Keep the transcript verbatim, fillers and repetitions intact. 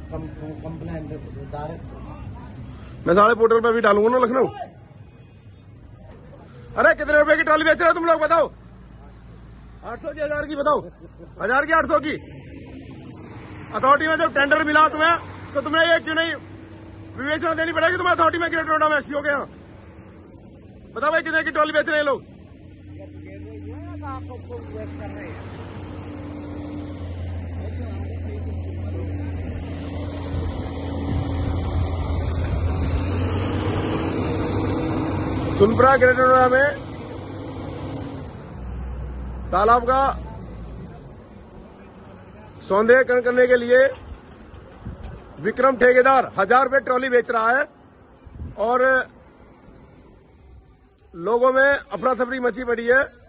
Complaint मैं सारे portal पे भी डालूंगा ना लखनऊ। अरे कितने रुपए की ट्रॉली बेच रहे हो तुम लोग बताओ? आठ सौ की, हजार की बताओ? हजार की, आठ सौ की? अथॉरिटी में जब टेंडर मिला तुम्हें तो तुम्हें ये क्यों नहीं विवेचना देनी पड़ेगी तुम्हें अथॉरिटी में? ग्रेटर नोएडा में एससीओ के यहाँ बताओ भाई कितने की ट्रॉली बेच रहे हैं लोग? सुनपुरा ग्रेटर नोएडा में तालाब का सौंदर्यकरण करने के लिए विक्रम ठेकेदार हजार रुपए ट्रॉली बेच रहा है और लोगों में अफरा तफरी मची पड़ी है।